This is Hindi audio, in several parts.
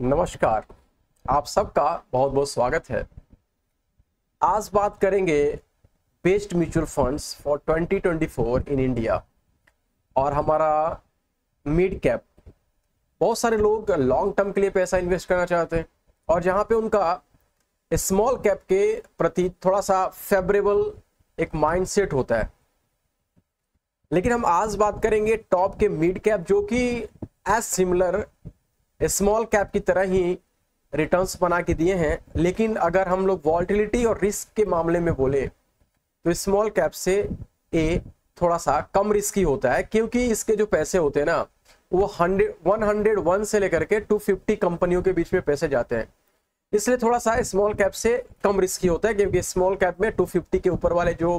नमस्कार। आप सबका बहुत बहुत स्वागत है। आज बात करेंगे best mutual funds for 2024 in India और हमारा मिड कैप। बहुत सारे लोग लॉन्ग टर्म के लिए पैसा इन्वेस्ट करना चाहते हैं और जहां पे उनका स्मॉल कैप के प्रति थोड़ा सा फेवरेबल एक माइंडसेट होता है, लेकिन हम आज बात करेंगे टॉप के मिड कैप जो कि एज सिमिलर स्मॉल कैप की तरह ही रिटर्न्स बना के दिए हैं। लेकिन अगर हम लोग वॉल्टिलिटी और रिस्क के मामले में बोले तो स्मॉल कैप से ए थोड़ा सा कम रिस्की होता है, क्योंकि इसके जो पैसे होते हैं ना वो 101 से लेकर के 250 कंपनियों के बीच में पैसे जाते हैं। इसलिए थोड़ा सा स्मॉल कैप से कम रिस्की होता है, क्योंकि स्मॉल कैप में 250 के ऊपर वाले जो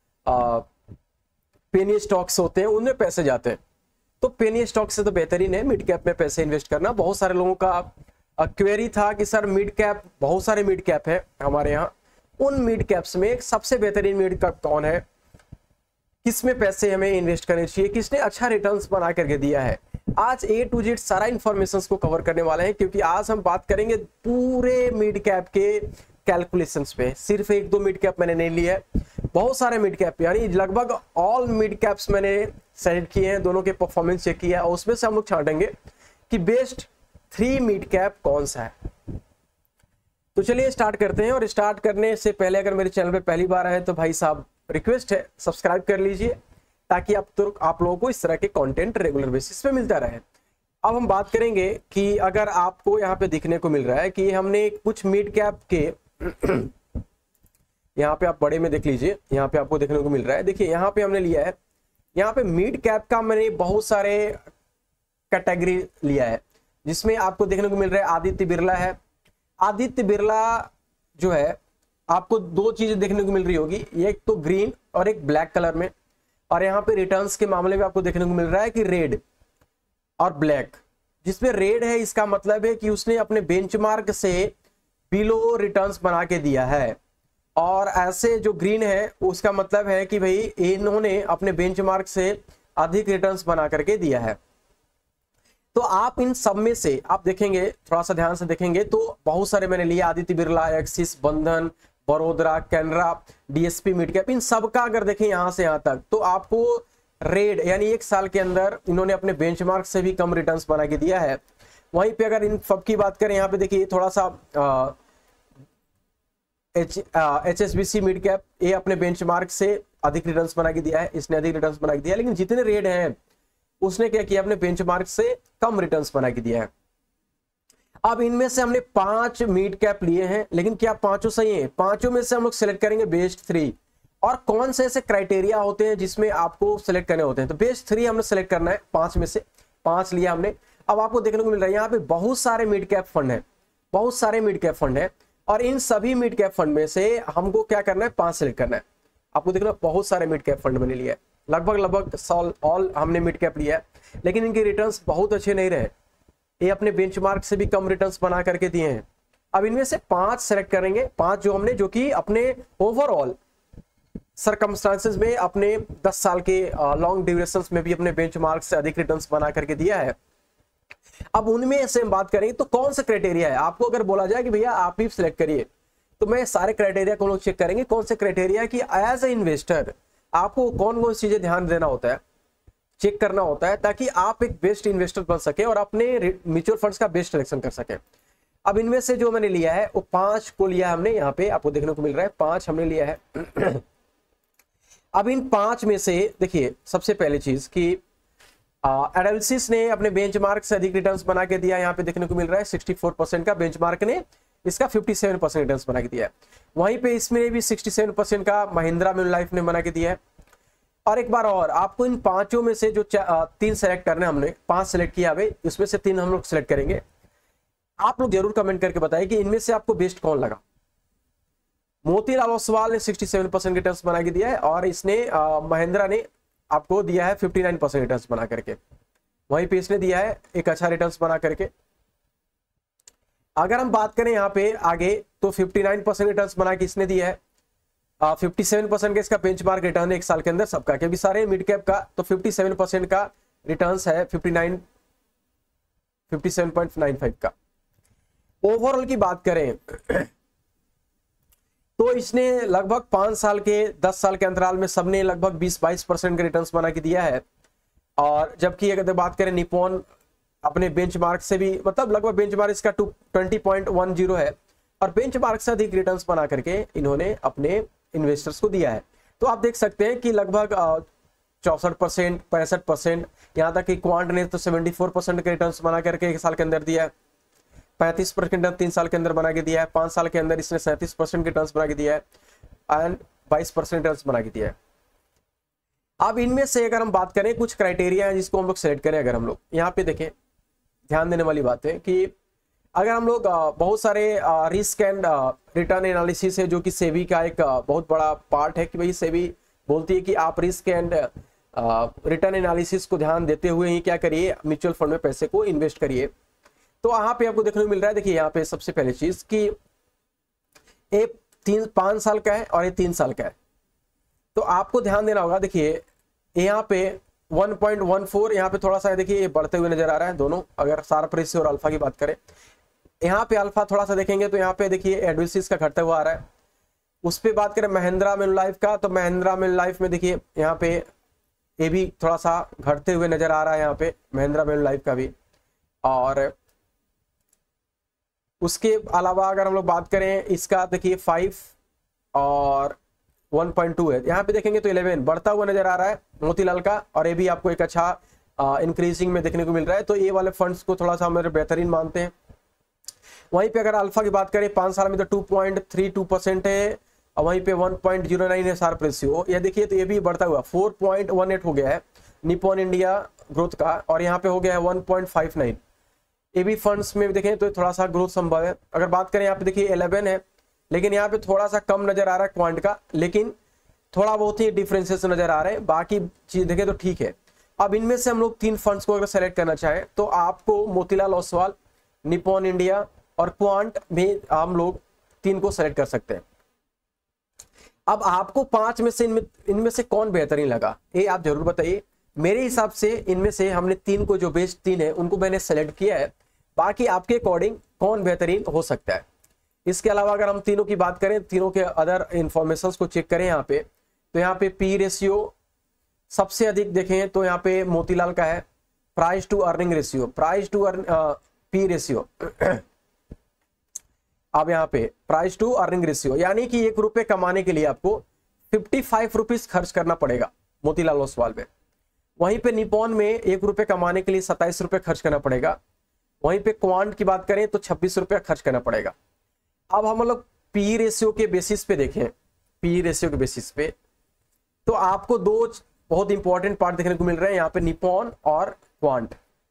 पेनी स्टॉक्स होते हैं उनमें पैसे जाते हैं। तो पेनी स्टॉक से तो बेहतरीन है मिड कैप में पैसे इन्वेस्ट करना। बहुत सारे लोगों का क्वेरी था कि सर मिड कैप, बहुत सारे मिड कैप है हमारे यहाँ, उन मिड कैप्स में सबसे बेहतरीन मिड कैप कौन है, किसमें पैसे हमें इन्वेस्ट करने चाहिए, किसने अच्छा रिटर्न्स बना करके दिया है। आज ए टू जेड सारा इंफॉर्मेशन को कवर करने वाले हैं, क्योंकि आज हम बात करेंगे पूरे मिड कैप के कैलकुलेशंस पे। सिर्फ एक दो मिड कैप मैंने नहीं लिया है, बहुत सारे मिड कैप यानी लगभग ऑल मिड कैप्स मैंने सेलेक्ट किए हैं, दोनों के परफॉर्मेंस चेक किया है और उसमें से हम लोग छांटेंगे कि बेस्ट 3 मिड कैप कौन सा है। तो चलिए स्टार्ट करते हैं। और स्टार्ट करने से पहले अगर मेरे चैनल पे पहली बार आए तो भाई साहब रिक्वेस्ट है सब्सक्राइब कर लीजिए, ताकि आप लोगों को इस तरह के कंटेंट रेगुलर बेसिस पे मिलता रहे। अब हम बात करेंगे कि अगर आपको यहाँ पे दिखने को मिल रहा है कि हमने कुछ मिड कैप के यहाँ पे आप बड़े में देख लीजिए, यहाँ पे आपको देखने को मिल रहा है। देखिए यहाँ पे हमने लिया है, यहाँ पे मिड कैप का मैंने बहुत सारे कैटेगरी लिया है, जिसमें आपको देखने को मिल रहा है आदित्य बिरला है। आदित्य बिरला जो है आपको दो चीजें देखने को मिल रही होगी, एक तो ग्रीन और एक ब्लैक कलर में। और यहाँ पे रिटर्न्स के मामले में आपको देखने को मिल रहा है कि रेड और ब्लैक। जिसमें रेड है इसका मतलब है कि उसने अपने बेंचमार्क से बिलो रिटर्न्स बना के दिया है, और ऐसे जो ग्रीन है उसका मतलब है कि भाई इन्होंने अपने बेंचमार्क से अधिक रिटर्न्स बना करके दिया है। तो आप इन सब में से आप देखेंगे, थोड़ा सा ध्यान से देखेंगे तो बहुत सारे मैंने लिए, आदित्य बिरला, एक्सिस, बंधन, बड़ोदरा, कैनरा, डीएसपी, मिड कैप, इन सब का अगर देखें यहां से यहां तक तो आपको रेड यानी एक साल के अंदर इन्होंने अपने बेंचमार्क से भी कम रिटर्न्स बना के दिया है। वहीं पे अगर इन सब की बात करें, यहाँ पे देखिए थोड़ा सा HSBC मिड कैप, ये अपने बेंचमार्क से अधिक रिटर्न्स बना के दिया है, इसने अधिक रिटर्न्स बना के दिया है। लेकिन जितने रेड हैं उसने क्या किया, अपने बेंचमार्क से कम रिटर्न्स बना के दिया है। अब इनमें से हमने 5 मिड कैप लिए हैं, लेकिन क्या पांचों सही हैं? पांचों में से हम लोग सेलेक्ट करेंगे बेस्ट 3। और कौन से ऐसे क्राइटेरिया होते हैं जिसमें आपको सेलेक्ट करने होते हैं, तो बेस्ट 3 हमने सेलेक्ट करना है। 5 में से 5 लिया हमने। अब आपको देखने को मिल रहा है यहाँ पे बहुत सारे मिड कैप फंड है, बहुत सारे मिड कैप फंड है, और इन सभी मिड कैप फंड में से हमको क्या करना है, 5 सेलेक्ट करना है। आपको देखना बहुत सारे मिड कैप फंड मैंने लिया है, लगभग ऑल हमने मिड कैप लिया है, लेकिन इनके रिटर्न्स बहुत अच्छे नहीं रहे। ये अपने बेंचमार्क से भी कम रिटर्न्स बना करके दिए हैं। अब इनमें से 5 सेलेक्ट करेंगे, 5 जो हमने, जो कि अपने ओवरऑल सर्कमस्टांसेस में अपने 10 साल के लॉन्ग ड्यूरेशंस में भी अपने बेंचमार्क से अधिक रिटर्न्स बना करके दिया है। अब उनमें से हम बात करेंगे तो कौन सा क्राइटेरिया है। आपको अगर बोला जाए कि भैया आप ही सिलेक्ट करिए, तो मैं सारे क्राइटेरिया को लोग चेक करेंगे। कौन से क्राइटेरिया कि एज ए इन्वेस्टर आपको कौन कौन सी चीजें ध्यान देना होता है, चेक करना होता है, ताकि आप एक बेस्ट इन्वेस्टर बन सके और अपने म्यूचुअल फंड्स का बेस्ट सिलेक्शन कर सके। अब इनमें से जो मैंने लिया है वो 5 को लिया हमने, यहाँ पे आपको देखने को मिल रहा है 5 हमने लिया है। अब इन 5 में से देखिए सबसे पहली चीज कि एडल्सिस ने अपने बेंचमार्क से अधिक रिटर्न्स बना के दिया, यहाँ पे देखने को मिल रहा है 64% का, बेंचमार्क ने इसका 57% रिटर्न्स बना के दिया है। वहीं पे इसमें भी 67% का महिंद्रा मैनुलाइफ ने बना के दिया है। और एक बार और आपको इन 5 में से जो 3 सेलेक्ट करने, हमने 5 सेलेक्ट किया, भाई इसमें से 3 हम लोग सेलेक्ट करेंगे। आप लोग जरूर कमेंट करके बताइए कि इनमें से आपको बेस्ट कौन लगा। मोतीलाल ओसवाल ने 67% रिटर्न्स बना के दिया है, और इसने महिंद्रा ने आपको दिया है 59% रिटर्न्स बना करके। वहीं पे इसने दिया है एक अच्छा रिटर्न्स बना करके। अगर हम बात करें यहाँ पे आगे, तो 59% रिटर्न्स बना के इसने दिया है। 57% का इसका बेंचमार्क रिटर्न है एक साल के अंदर सबका, क्योंकि सारे मिड कैप का, तो 57% का रिटर्न्स है 57.95 का। ओवरऑल की बात करें तो इसने लगभग 5 साल के 10 साल के अंतराल में सबने लगभग 20-22% के रिटर्न्स बना के दिया है। और जबकि अगर बात करें निप्पॉन अपने बेंचमार्क से भी मतलब लगभग बेंचमार्क इसका 20.10 है और बेंचमार्क से अधिक रिटर्न्स बना करके इन्होंने अपने इन्वेस्टर्स को दिया है। तो आप देख सकते हैं कि लगभग 64%, 65%, यहाँ तक कि क्वांट ने तो 74% के रिटर्न्स बना करके 1 साल के अंदर दिया है, 35% 3 साल के अंदर बना के दिया है, 5 साल के अंदर इसने 37% के रिटर्न्स बना के दिया है एंड 22% रिटर्न्स बना के दिया है। अब इनमें से अगर हम बात करें कुछ क्राइटेरिया है जिसको हम लोग सेलेक्ट करें, अगर हम लोग यहाँ पे देखें, ध्यान देने वाली बात है कि अगर हम लोग बहुत सारे रिस्क एंड रिटर्न एनालिसिस है जो कि सेबी का एक बहुत बड़ा पार्ट है कि भाई सेबी बोलती है कि आप रिस्क एंड रिटर्न एनालिसिस को ध्यान देते हुए ही क्या करिए, म्यूचुअल फंड में पैसे को इन्वेस्ट करिए। तो यहाँ पे आपको देखने को मिल रहा है, देखिए यहाँ पे सबसे पहली चीज कि ये 5 साल का है और ये 3 साल का है। तो आपको ध्यान देना होगा, देखिए यहाँ पे 1.14 यहाँ पे थोड़ा सा देखिए ये बढ़ते हुए नजर आ रहा है दोनों, अगर शार्प रेशियो और अल्फा की बात करें। यहाँ पे अल्फा थोड़ा सा देखेंगे तो यहाँ पे देखिए एडविसिस का घटता हुआ आ रहा है। उस पर बात करें महिंद्रा मैनुलाइफ का, तो महिंद्रा मैनुलाइफ में देखिए यहाँ पे ये भी थोड़ा सा घटते हुए नजर आ रहा है यहाँ पे महिंद्रा मैनुलाइफ का भी। और उसके अलावा अगर हम लोग बात करें इसका, देखिए 5 और 1.2 है, यहाँ पे देखेंगे तो 11 बढ़ता हुआ नजर आ रहा है मोतीलाल का, और ये भी आपको एक अच्छा इंक्रीजिंग में देखने को मिल रहा है। तो ये वाले फंड्स को थोड़ा सा हमारे बेहतरीन मानते हैं। वहीं पे अगर अल्फा की बात करें 5 साल में तो 2.32% है और वहीं पे 1.09 है शार्प रेशियो। ये देखिए तो ये भी बढ़ता हुआ 4.18 हो गया है निप्पॉन इंडिया ग्रोथ का, और यहाँ पे हो गया है 1.59। ये भी फंड्स में देखें तो थोड़ा सा ग्रोथ संभव है। अगर बात करें यहाँ पे देखिए 11 है, लेकिन यहाँ पे थोड़ा सा कम नजर आ रहा है क्वांट का, लेकिन थोड़ा बहुत ही डिफरेंसेस नजर आ रहे हैं, बाकी चीज देखें तो ठीक है। अब इनमें से हम लोग 3 फंड्स को अगर सेलेक्ट करना चाहें तो आपको मोतीलाल ओसवाल, निप्पॉन इंडिया और क्वांट में हम लोग 3 को सेलेक्ट कर सकते हैं। अब आपको 5 में से इनमें से कौन बेहतरीन लगा ये आप जरूर बताइए। मेरे हिसाब से इनमें से हमने 3 को, जो बेस्ट 3 है उनको मैंने सेलेक्ट किया है, बाकी आपके अकॉर्डिंग कौन बेहतरीन हो सकता है। इसके अलावा अगर हम तीनों की बात करें, तीनों के अदर इंफॉर्मेशन को चेक करें यहाँ पे, तो यहाँ पे पी रेशियो सबसे अधिक देखें तो यहाँ पे मोतीलाल का है, price to earning ratio, P ratio अब यहाँ पे प्राइस टू अर्निंग रेशियो, यानी कि 1 रुपए कमाने के लिए आपको 55 रुपीज खर्च करना पड़ेगा मोतीलाल ओसवाल में। वहीं पे निप्पॉन में 1 रुपए कमाने के लिए 27 रुपए खर्च करना पड़ेगा। वहीं पे क्वांट की बात करें तो 26 रुपया खर्च करना पड़ेगा। अब हम लोग पी रेशियो के बेसिस पे देखें, पी रेशियो के बेसिस पे तो आपको 2 बहुत इंपॉर्टेंट पार्ट देखने को मिल रहे हैं यहाँ पे, निप्पॉन और क्वांट।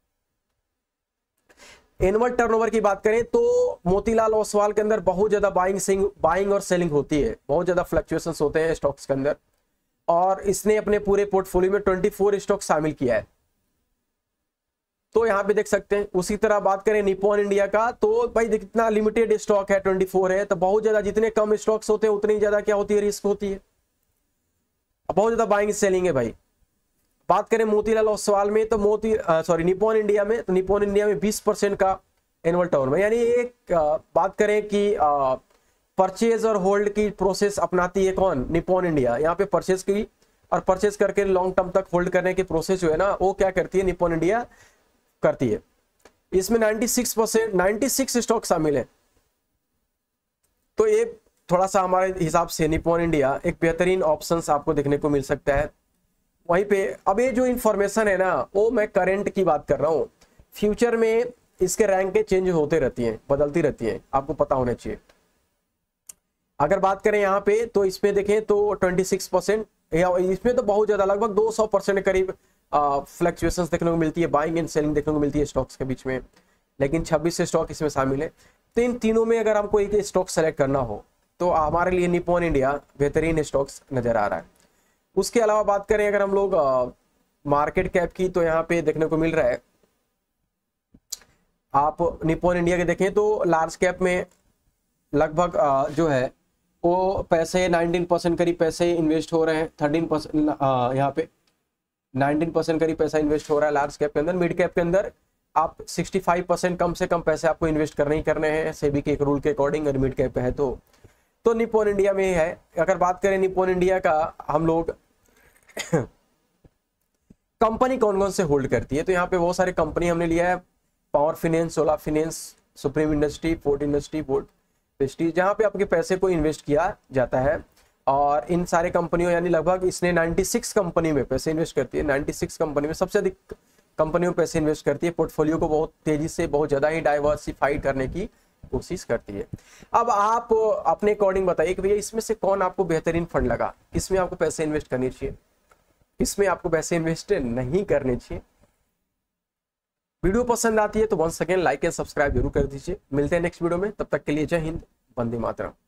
एनुअल टर्नओवर की बात करें तो मोतीलाल ओसवाल के अंदर बहुत ज्यादा बाइंग और सेलिंग होती है, बहुत ज्यादा फ्लक्चुएशंस होते हैं स्टॉक्स के अंदर, और इसने अपने पूरे पोर्टफोलियो में 24 स्टॉक शामिल किया है, तो यहाँ पे देख सकते हैं। उसी तरह बात करें निप्पॉन इंडिया का, तो भाई कितना लिमिटेड स्टॉक है, 24 है, तो बहुत ज्यादा जितने कम स्टॉक्स होते हैं उतनी ज्यादा क्या होती है, रिस्क होती है, बहुत ज्यादा बाइंग सेलिंग है भाई। बात करें मोतीलाल ओसवाल में तो निप्पॉन इंडिया में, तो निप्पॉन इंडिया में 20% का एनुअल टर्न, यानी एक बात करें कि परचेज और होल्ड की प्रोसेस अपनाती है कौन, निप्पॉन इंडिया। यहाँ पे परचेज की और परचेज करके लॉन्ग टर्म तक होल्ड करने की प्रोसेस जो है ना, वो क्या करती है, निप्पॉन इंडिया करती है। इसमें 96 स्टॉक शामिल है, तो ये थोड़ा सा हमारे हिसाब से निप्पॉन इंडिया एक बेहतरीन ऑप्शन आपको देखने को मिल सकता है। वहीं पे अब ये जो इंफॉर्मेशन है ना, वो मैं करंट की बात कर रहा हूँ, फ्यूचर में इसके रैंक के चेंज होते रहती हैं, बदलती रहती हैं, आपको पता होना चाहिए। अगर बात करें यहाँ पे तो इसमें देखें तो 26%, इसमें तो बहुत ज्यादा लगभग 200% के करीब फ्लक्चुएशंस देखने को मिलती है, बाइंग एंड सेलिंग देखने को मिलती है स्टॉक्स के बीच में, लेकिन 26 स्टॉक इसमें शामिल है। तो इन तीनों में अगर हमको एक स्टॉक सेलेक्ट करना हो तो हमारे लिए निप्पॉन इंडिया बेहतरीन स्टॉक्स नजर आ रहा है। उसके अलावा बात करें अगर हम लोग मार्केट कैप की, तो यहाँ पे देखने को मिल रहा है, आप निप्पॉन इंडिया के देखें तो लार्ज कैप में लगभग जो है वो पैसे 19% करीब पैसे इन्वेस्ट हो रहे हैं, 13% यहाँ पे 19% करीब पैसा इन्वेस्ट हो रहा है लार्ज कैप के अंदर। मिड कैप के अंदर आप 65% कम से कम पैसे आपको इन्वेस्ट करने ही करने हैं सेबी के एक रूल के अकॉर्डिंग, अगर मिड कैप है तो निप्पॉन इंडिया में है। अगर बात करें निप्पॉन इंडिया का, हम लोग कंपनी कौन कौन से होल्ड करती है, तो यहाँ पे बहुत सारे कंपनी हमने लिया है, पावर फाइनेंस, सोला finance, supreme industry, fort industry, board industry, जहाँ पे आपके पैसे को इन्वेस्ट किया जाता है। और इन सारे कंपनियों यानी लगभग इसने 96 कंपनी में पैसे इन्वेस्ट करती है, 96 कंपनी में सबसे अधिक कंपनियों में पैसे इन्वेस्ट करती है। पोर्टफोलियो को बहुत तेजी से, बहुत ज्यादा ही डाइवर्सिफाइड करने की कोशिश करती है। अब आप अपने अकॉर्डिंग बताइए कि भैया इसमें से कौन आपको बेहतरीन फंड लगा, किसमें आपको पैसे इन्वेस्ट करनी चाहिए, किसमें आपको पैसे इन्वेस्ट नहीं करने चाहिए। वीडियो पसंद आती है तो once again like and subscribe जरूर कर दीजिए। मिलते हैं नेक्स्ट वीडियो में, तब तक के लिए जय हिंद, वंदे मातरम।